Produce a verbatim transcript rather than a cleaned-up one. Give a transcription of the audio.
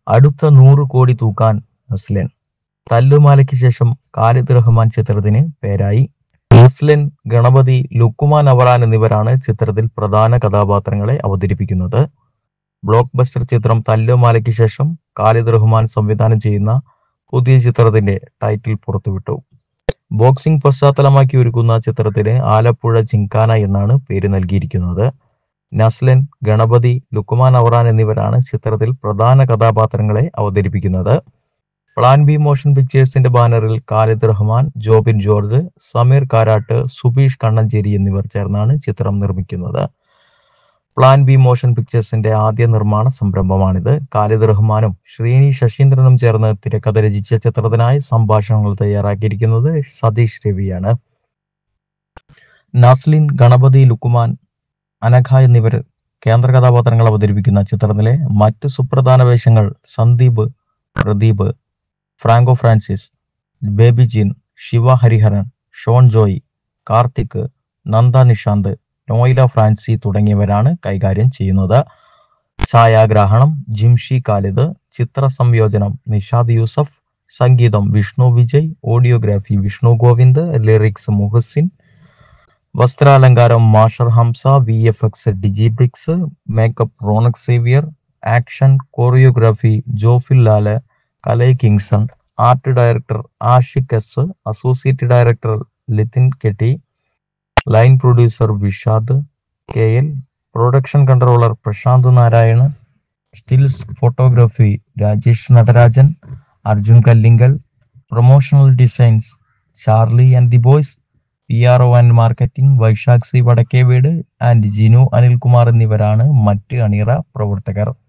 അടുത്ത നൂറ് കോടി തൂക്കാൻ നസ്ലൻ. തല്ലുമാലയ്ക്ക് ശേഷം ഖാലിദ് റഹ്മാൻ ചിത്രത്തിന് പേരായി. നസ്ലൻ, ഗണപതി, ലുക്കുമാൻ അവറാൻ എന്നിവരാണ് ചിത്രത്തിൽ പ്രധാന കഥാപാത്രങ്ങളെ അവതരിപ്പിക്കുന്നത്. ബ്ലോക്ക് ബസ്റ്റർ ചിത്രം തല്ലുമാലയ്ക്ക് ശേഷം ഖാലിദ് റഹ്മാൻ സംവിധാനം ചെയ്യുന്ന പുതിയ ചിത്രത്തിന്റെ ടൈറ്റിൽ പുറത്തുവിട്ടു. ബോക്സിംഗ് പശ്ചാത്തലമാക്കി ഒരുക്കുന്ന ചിത്രത്തിന് ആലപ്പുഴ ജിങ്കാന എന്നാണ് പേര് നൽകിയിരിക്കുന്നത്. നസ്ലൻ, ഗണപതി, ലുക്കുമാൻ അവറാൻ എന്നിവരാണ് ചിത്രത്തിൽ പ്രധാന കഥാപാത്രങ്ങളെ അവതരിപ്പിക്കുന്നത്. പ്ലാൻ ബി മോഷൻ പിക്ചേഴ്സിന്റെ ബാനറിൽ ഖാലിദ് റഹ്മാൻ, ജോബിൻ ജോർജ്, സമീർ കാരാട്ട്, സുബീഷ് കണ്ണഞ്ചേരി എന്നിവർ ചേർന്നാണ് ചിത്രം നിർമ്മിക്കുന്നത്. പ്ലാൻ ബി മോഷൻ പിക്ചേഴ്സിന്റെ ആദ്യ നിർമ്മാണ സംരംഭമാണിത്. ഖാലിദ് റഹ്മാനും ശ്രീനി ശശീന്ദ്രനും ചേർന്ന് തിരക്കഥ രചിച്ച ചിത്രത്തിനായി സംഭാഷണങ്ങൾ തയ്യാറാക്കിയിരിക്കുന്നത് സതീഷ് രവിയാണ്. നസ്ലിൻ, ഗണപതി, ലുക്കുമാൻ, അനഘ എന്നിവർ കേന്ദ്ര കഥാപാത്രങ്ങൾ അവതരിപ്പിക്കുന്ന ചിത്രത്തിലെ മറ്റു സുപ്രധാന വേഷങ്ങൾ Sandeep, Pradeep, Franco Francis, Baby Jean, Shiva Hariharan, Shone Joy, Karthik, Nanda Nishanth, Noyila Francy തുടങ്ങിയവരാണ് കൈകാര്യം ചെയ്യുന്നത്. ഛായാഗ്രാഹണം ജിംഷി ഖാലിദ്, ചിത്ര സംയോജനം നിഷാദ് യൂസഫ്, സംഗീതം വിഷ്ണു വിജയ്, ഓഡിയോഗ്രാഫി വിഷ്ണു ഗോവിന്ദ്, ലിറിക്സ് മുഹസിൻ, വസ്ത്രാലങ്കാരം Mashar Hamza, V F X Digi Bricks, makeup Ronak Xavier, action choreography Jophil Lal, Kalai Kingson, art director Ashiq S, associate director Lithin Ketti, line producer Vishad K L, production controller Prashanth Narayan, stills photography Rajesh Natarajan, Arjun Kallingal, promotional designs Charlie and the boys, P R O and marketing Vaishakh C Vadakkeveedu and Jinu Anilkumar എന്നിവരാണ് മറ്റ് അണിയറ പ്രവർത്തകർ.